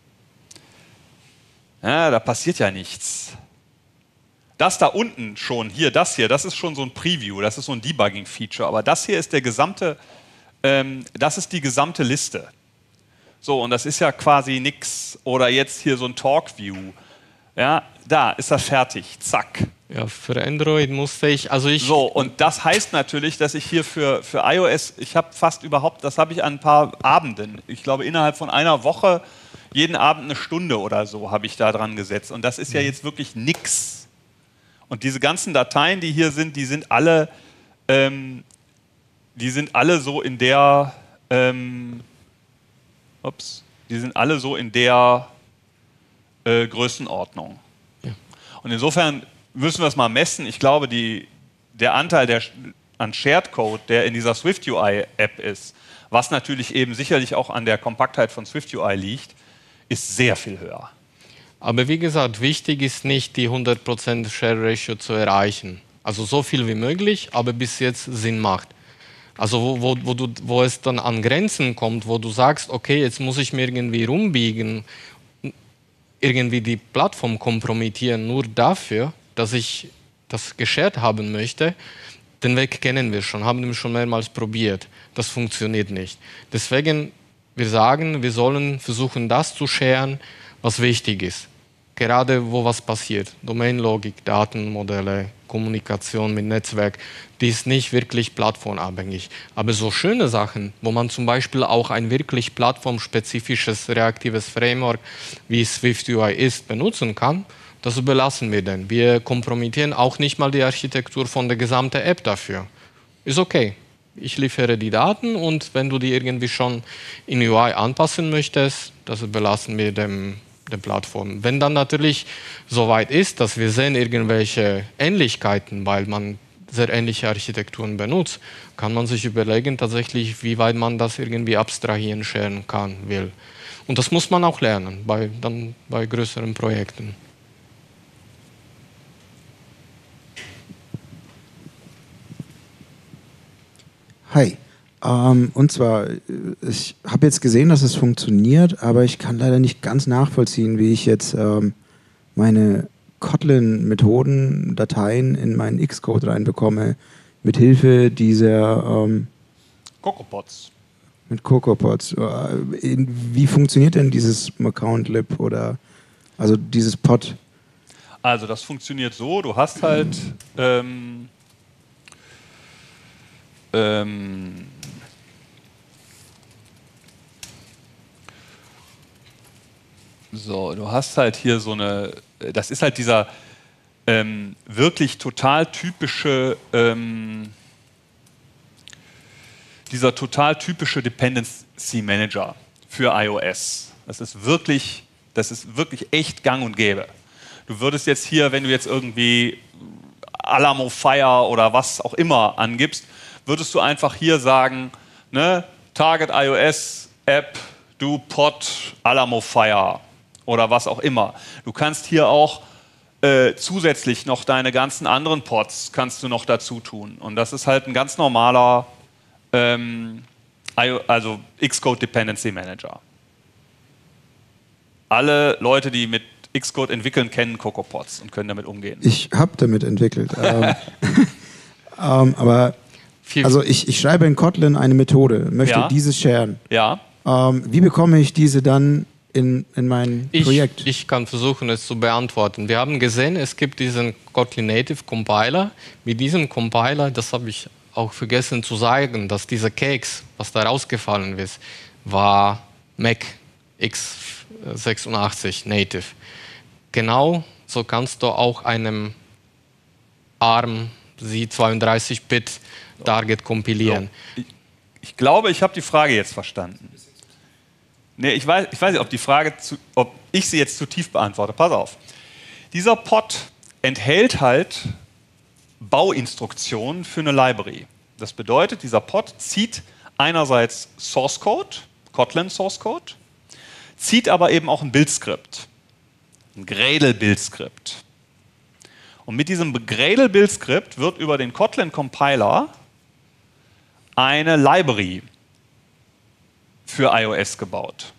ja, da passiert ja nichts. Das da unten schon, das ist schon so ein Preview, das ist so ein Debugging-Feature, aber das hier ist das ist die gesamte Liste. So, und das ist ja quasi nix. Oder jetzt hier so ein Talk-View. Ja, da ist er fertig, zack. Ja, für Android musste ich, So, und das heißt natürlich, dass ich hier für iOS, das habe ich an ein paar Abenden, ich glaube innerhalb von einer Woche, jeden Abend eine Stunde oder so habe ich da dran gesetzt. Und das ist ja jetzt wirklich nix. Und diese ganzen Dateien, die hier sind, die sind alle so in der Größenordnung. Ja. Und insofern müssen wir es mal messen. Ich glaube, der Anteil an Shared Code, der in dieser Swift UI App ist, was natürlich eben sicherlich auch an der Kompaktheit von Swift UI liegt, ist sehr viel höher. Aber wie gesagt, wichtig ist nicht, die 100% Share Ratio zu erreichen. Also so viel wie möglich, aber bis jetzt Sinn macht. Also wo es dann an Grenzen kommt, wo du sagst, okay, jetzt muss ich mir irgendwie rumbiegen, irgendwie die Plattform kompromittieren, nur dafür, dass ich das geshared haben möchte, Den Weg kennen wir schon, haben wir schon mehrmals probiert. Das funktioniert nicht. Deswegen, wir sagen, wir sollen versuchen, das zu scheren, was wichtig ist. Gerade wo was passiert. Domainlogik, Datenmodelle, Kommunikation mit Netzwerk, die ist nicht wirklich plattformabhängig. Aber so schöne Sachen, wo man zum Beispiel auch ein wirklich plattformspezifisches reaktives Framework wie Swift UI ist, benutzen kann, das überlassen wir denn. Wir kompromittieren auch nicht mal die Architektur von der gesamten App dafür. Ist okay. Ich liefere die Daten und wenn du die irgendwie schon in UI anpassen möchtest, das überlassen wir der Plattform. Wenn dann natürlich soweit ist, dass wir sehen irgendwelche Ähnlichkeiten, weil man sehr ähnliche Architekturen benutzt, kann man sich überlegen tatsächlich, wie weit man das irgendwie abstrahieren, scheren kann, will. Und das muss man auch lernen, bei größeren Projekten. Hi. Und zwar, ich habe jetzt gesehen, dass es funktioniert, aber ich kann leider nicht ganz nachvollziehen, wie ich jetzt meine Kotlin-Methoden, Dateien in meinen Xcode reinbekomme, mit Hilfe dieser CocoaPods. mit CocoaPods. Wie funktioniert denn dieses Account-Lib oder also dieses Pod? Also das funktioniert so, du hast halt so, du hast halt hier so eine, das ist halt dieser wirklich total typische Dependency Manager für iOS. Das ist wirklich echt gang und gäbe. Du würdest jetzt hier, wenn du jetzt irgendwie Alamo Fire oder was auch immer angibst, würdest du einfach hier sagen, ne, Target iOS App, do Pod Alamo Fire oder was auch immer. Du kannst hier auch zusätzlich noch deine ganzen anderen Pods kannst du noch dazu tun. Und das ist halt ein ganz normaler also Xcode Dependency Manager. Alle Leute, die mit Xcode entwickeln, kennen CocoaPods und können damit umgehen. Ich habe damit entwickelt. Aber also ich schreibe in Kotlin eine Methode, möchte dieses sharen. Ja. Wie bekomme ich diese dann in mein Projekt? Ich kann versuchen, es zu beantworten. Wir haben gesehen, es gibt diesen Kotlin Native Compiler. Mit diesem Compiler, das habe ich auch vergessen zu sagen, dass dieser Keks, was da rausgefallen ist, war Mac x86 Native. Genau so kannst du auch einem ARM Sie32-Bit Target kompilieren. So. Ich glaube, ich habe die Frage jetzt verstanden. Nee, ich weiß nicht, ob ich sie jetzt zu tief beantworte. Pass auf. Dieser Pod enthält halt Bauinstruktionen für eine Library. Das bedeutet, dieser Pod zieht einerseits Source Code, Kotlin Source Code, zieht aber eben auch ein Bildskript, ein Gradle-Bildskript. Und mit diesem Gradle-Bildskript wird über den Kotlin Compiler eine Library für iOS gebaut.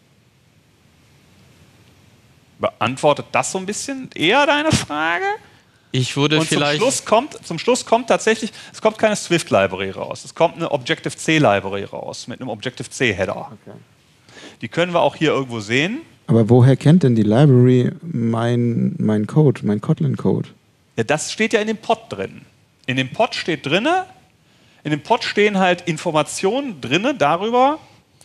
Beantwortet das so ein bisschen eher deine Frage? Ich würde Und vielleicht... zum Schluss kommt tatsächlich, es kommt keine Swift-Library raus, es kommt eine Objective-C-Library raus mit einem Objective-C-Header. Okay. Die können wir auch hier irgendwo sehen. Aber woher kennt denn die Library mein Code, mein Kotlin-Code? Ja, das steht ja in dem Pod drin. In dem Pod steht drinne, in dem Pod stehen halt Informationen drinne darüber,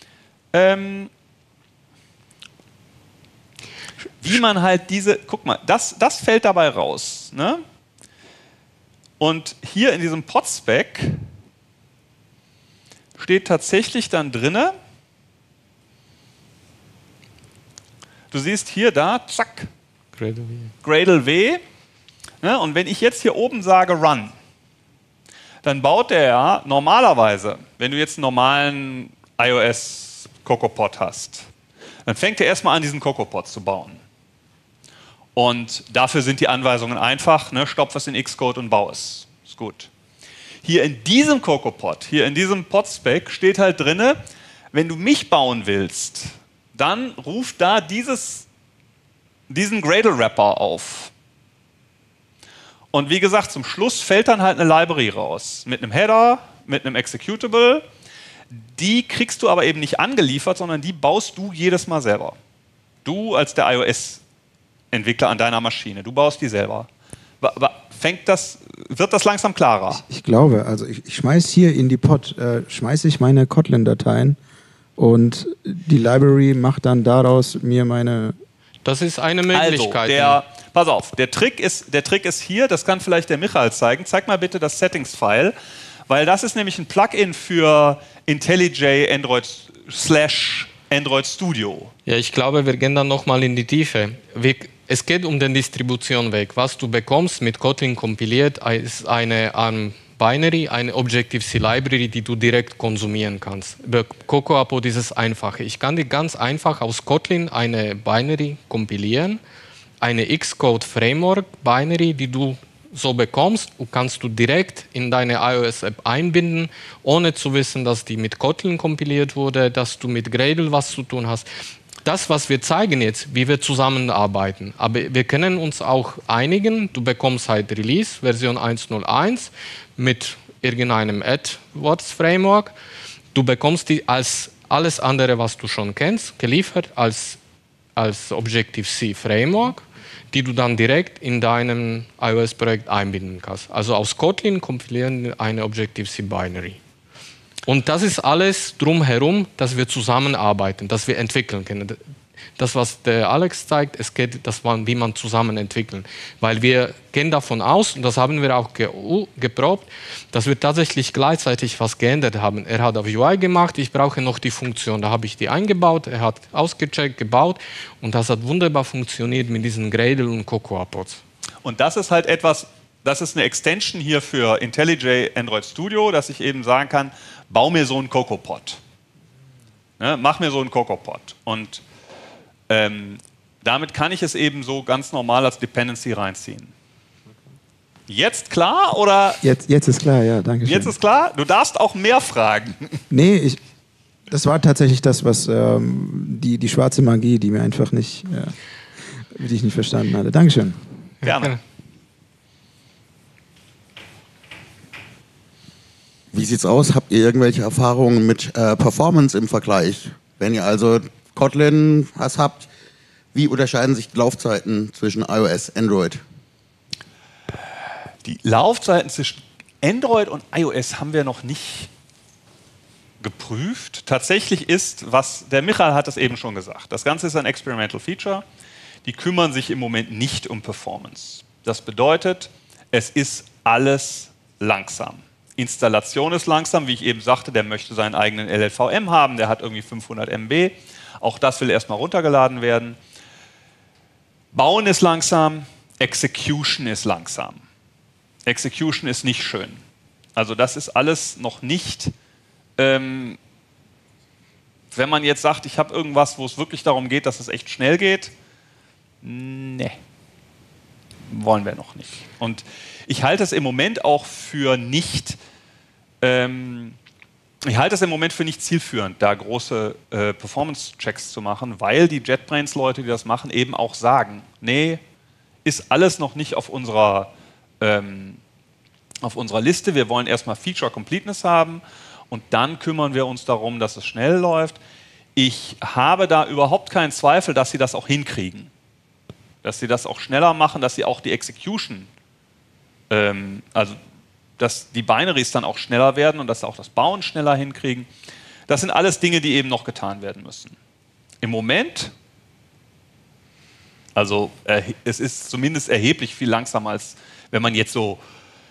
wie man halt guck mal, das fällt dabei raus. Ne? Und hier in diesem Pod-Spec steht tatsächlich dann drinne, du siehst hier, da, zack, Gradle W. Ne? Und wenn ich jetzt hier oben sage Run, dann baut der ja normalerweise, wenn du jetzt einen normalen iOS CocoaPod hast, dann fängt er erstmal an, diesen CocoaPod zu bauen. Und dafür sind die Anweisungen einfach, ne, stopf es in Xcode und bau es. Ist gut. Hier in diesem CocoaPod, hier in diesem Pod-Spec steht halt drinne, wenn du mich bauen willst, dann ruf da diesen Gradle-Wrapper auf. Und wie gesagt, zum Schluss fällt dann halt eine Library raus. Mit einem Header, mit einem Executable. Die kriegst du aber eben nicht angeliefert, sondern die baust du jedes Mal selber. Du als der iOS-Entwickler an deiner Maschine, du baust die selber. Wird das langsam klarer? Ich glaube, also ich schmeiß hier in die Pod, schmeiße ich meine Kotlin-Dateien und die Library macht dann daraus mir meine... Das ist eine Möglichkeit. Also, pass auf, der Trick ist hier, das kann vielleicht der Michael zeigen. Zeig mal bitte das Settings-File, weil das ist nämlich ein Plugin für IntelliJ Android Studio. Ja, ich glaube, wir gehen dann nochmal in die Tiefe. Es geht um den Distributionweg. Was du bekommst mit Kotlin kompiliert, ist eine Binary, eine Objective-C Library, die du direkt konsumieren kannst. Über CocoaPod ist es einfacher. Ich kann dir ganz einfach aus Kotlin eine Binary kompilieren, eine Xcode Framework Binary, die du so bekommst, kannst du direkt in deine iOS-App einbinden, ohne zu wissen, dass die mit Kotlin kompiliert wurde, dass du mit Gradle was zu tun hast. Das, was wir zeigen jetzt, wie wir zusammenarbeiten. Aber wir können uns auch einigen. Du bekommst halt Release, Version 1.01 mit irgendeinem AdWords-Framework. Du bekommst die als alles andere, was du schon kennst, geliefert als Objective-C-Framework, die du dann direkt in deinem iOS-Projekt einbinden kannst. Also aus Kotlin kompilieren eine Objective-C-Binary. Und das ist alles drumherum, dass wir zusammenarbeiten, dass wir entwickeln können. Das, was der Alex zeigt, es geht, wie man zusammen entwickeln. Weil wir gehen davon aus, und das haben wir auch geprobt, dass wir tatsächlich gleichzeitig was geändert haben. Er hat auf UI gemacht, ich brauche noch die Funktion. Da habe ich die eingebaut, er hat ausgecheckt, gebaut und das hat wunderbar funktioniert mit diesen Gradle und CocoaPods. Und das ist halt etwas, das ist eine Extension hier für IntelliJ Android Studio, dass ich eben sagen kann, bau mir so einen CocoaPod. Ne, mach mir so einen CocoaPod. Und damit kann ich es eben so ganz normal als Dependency reinziehen. Jetzt klar oder? Jetzt ist klar, ja, danke schön. Jetzt ist klar? Du darfst auch mehr fragen. Nee, das war tatsächlich das, was die schwarze Magie, die mir einfach nicht, die ich nicht verstanden hatte. Dankeschön. Gerne. Wie sieht's aus? Habt ihr irgendwelche Erfahrungen mit Performance im Vergleich? Wenn ihr also Kotlin habt, wie unterscheiden sich die Laufzeiten zwischen iOS und Android? Die Laufzeiten zwischen Android und iOS haben wir noch nicht geprüft. Tatsächlich ist, der Michael hat es eben schon gesagt, das Ganze ist ein Experimental Feature. Die kümmern sich im Moment nicht um Performance. Das bedeutet, es ist alles langsam. Installation ist langsam, wie ich eben sagte, der möchte seinen eigenen LLVM haben, der hat irgendwie 500 MB. Auch das will erstmal runtergeladen werden. Bauen ist langsam, Execution ist langsam. Execution ist nicht schön. Also das ist alles noch nicht, wenn man jetzt sagt, ich habe irgendwas, wo es wirklich darum geht, dass es echt schnell geht, nee, wollen wir noch nicht. Und ich halte es im Moment auch für nicht zielführend, da große Performance-Checks zu machen, weil die JetBrains-Leute, die das machen, eben auch sagen, nee, ist alles noch nicht auf unserer Liste. Wir wollen erstmal Feature Completeness haben und dann kümmern wir uns darum, dass es schnell läuft. Ich habe da überhaupt keinen Zweifel, dass sie das auch hinkriegen. Dass sie das auch schneller machen, dass sie auch die Execution, also dass die Binaries dann auch schneller werden und dass sie auch das Bauen schneller hinkriegen. Das sind alles Dinge, die eben noch getan werden müssen. Im Moment, also es ist zumindest erheblich viel langsamer, als wenn man jetzt so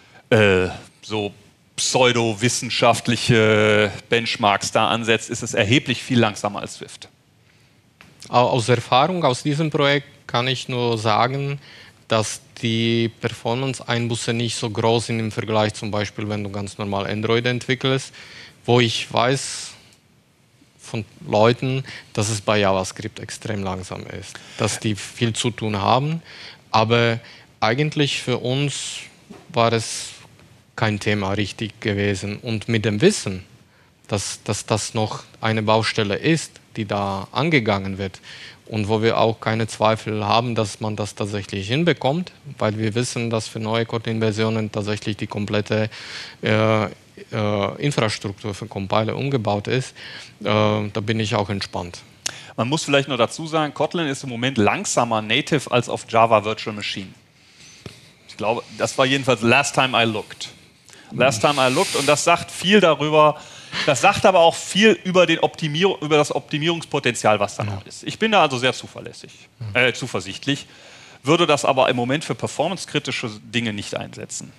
pseudowissenschaftliche Benchmarks da ansetzt, ist es erheblich viel langsamer als Swift. Aus Erfahrung aus diesem Projekt kann ich nur sagen, dass die Performance-Einbuße nicht so groß sind im Vergleich zum Beispiel, wenn du ganz normal Android entwickelst, wo ich weiß von Leuten, dass es bei JavaScript extrem langsam ist, dass die viel zu tun haben, aber eigentlich für uns war es kein Thema richtig gewesen und mit dem Wissen, dass das noch eine Baustelle ist, die da angegangen wird. Und wo wir auch keine Zweifel haben, dass man das tatsächlich hinbekommt, weil wir wissen, dass für neue Kotlin-Versionen tatsächlich die komplette Infrastruktur für Compiler umgebaut ist. Da bin ich auch entspannt. Man muss vielleicht noch dazu sagen, Kotlin ist im Moment langsamer native als auf Java Virtual Machine. Ich glaube, das war jedenfalls last time I looked. Und das sagt viel darüber, das sagt aber auch viel über das Optimierungspotenzial, was da noch ist. Ich bin da also sehr zuversichtlich, würde das aber im Moment für performancekritische Dinge nicht einsetzen.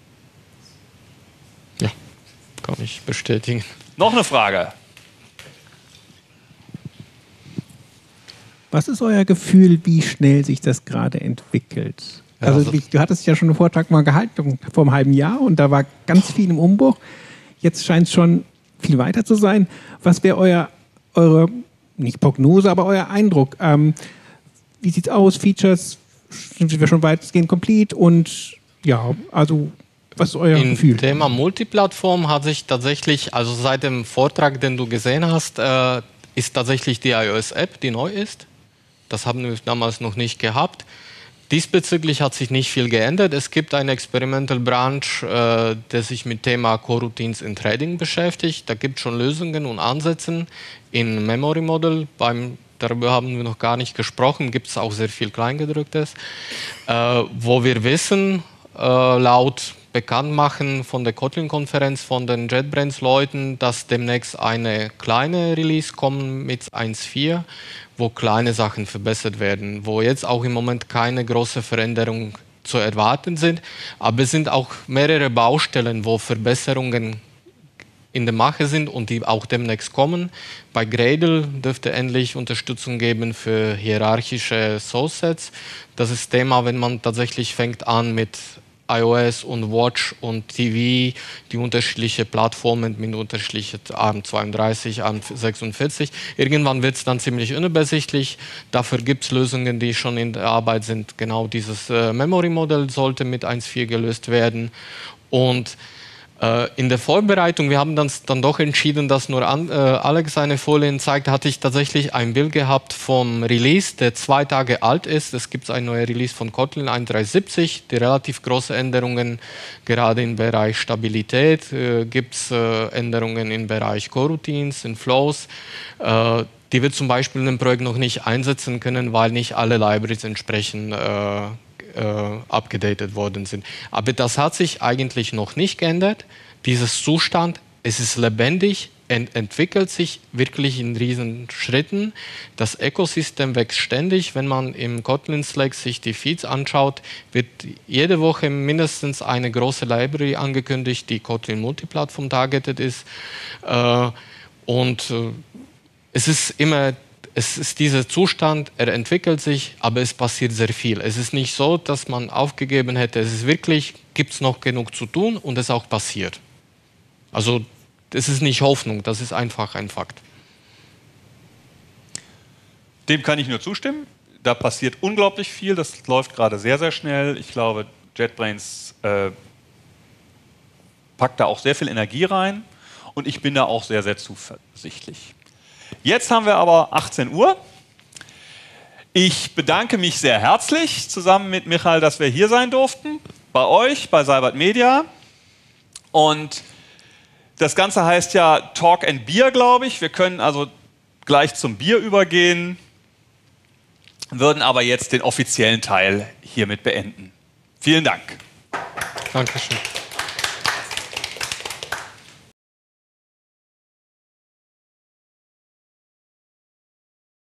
Ja, kann ich bestätigen. Noch eine Frage. Was ist euer Gefühl, wie schnell sich das gerade entwickelt? Also du hattest ja schon einen Vortrag mal gehalten vor einem halben Jahr und da war ganz viel im Umbruch. Jetzt scheint es schon viel weiter zu sein. Was wäre eure, nicht Prognose, aber euer Eindruck? Wie sieht es aus? Features, sind wir schon weitestgehend complete? Und ja, also was ist euer Gefühl? Im Thema Multiplattform hat sich tatsächlich, also seit dem Vortrag, den du gesehen hast, ist tatsächlich die iOS-App, die neu ist. Das haben wir damals noch nicht gehabt. Diesbezüglich hat sich nicht viel geändert. Es gibt eine Experimental Branch, der sich mit Thema Coroutines in Threading beschäftigt. Da gibt es schon Lösungen und Ansätze in Memory Model. Darüber haben wir noch gar nicht gesprochen. Gibt es auch sehr viel Kleingedrucktes. Wo wir wissen, laut Bekanntmachen von der Kotlin-Konferenz von den JetBrains-Leuten, dass demnächst eine kleine Release kommt mit 1.4, wo kleine Sachen verbessert werden, wo jetzt auch im Moment keine große Veränderung zu erwarten sind. Aber es sind auch mehrere Baustellen, wo Verbesserungen in der Mache sind und die auch demnächst kommen. Bei Gradle dürfte endlich Unterstützung geben für hierarchische Source-Sets. Das ist Thema, wenn man tatsächlich fängt an mit iOS und Watch und TV, die unterschiedliche Plattformen mit unterschiedlichen ARM32, ARM46. Irgendwann wird es dann ziemlich unübersichtlich. Dafür gibt es Lösungen, die schon in der Arbeit sind. Genau dieses Memory-Modell sollte mit 1.4 gelöst werden. Und in der Vorbereitung, wir haben dann doch entschieden, dass nur Alex seine Folien zeigt, hatte ich tatsächlich ein Bild gehabt vom Release, der 2 Tage alt ist. Es gibt ein neues Release von Kotlin 1.3.70, die relativ große Änderungen, gerade im Bereich Stabilität, gibt es Änderungen im Bereich Coroutines, in Flows, die wir zum Beispiel in dem Projekt noch nicht einsetzen können, weil nicht alle Libraries entsprechend abgedatet worden sind. Aber das hat sich eigentlich noch nicht geändert. Dieses Zustand, es ist lebendig, entwickelt sich wirklich in riesen Schritten. Das Ökosystem wächst ständig. Wenn man im Kotlin Slack sich die Feeds anschaut, wird jede Woche mindestens eine große Library angekündigt, die Kotlin Multiplattform targeted ist. Es ist dieser Zustand, er entwickelt sich, aber es passiert sehr viel. Es ist nicht so, dass man aufgegeben hätte. Es ist wirklich, gibt es noch genug zu tun und es auch passiert. Also das ist nicht Hoffnung, das ist einfach ein Fakt. Dem kann ich nur zustimmen. Da passiert unglaublich viel. Das läuft gerade sehr, sehr schnell. Ich glaube, JetBrains packt da auch sehr viel Energie rein und ich bin da auch sehr, sehr zuversichtlich. Jetzt haben wir aber 18 Uhr. Ich bedanke mich sehr herzlich zusammen mit Michael, dass wir hier sein durften. Bei euch, bei Seibert Media. Und das Ganze heißt ja Talk and Beer, glaube ich. Wir können also gleich zum Bier übergehen, würden aber jetzt den offiziellen Teil hiermit beenden. Vielen Dank. Dankeschön.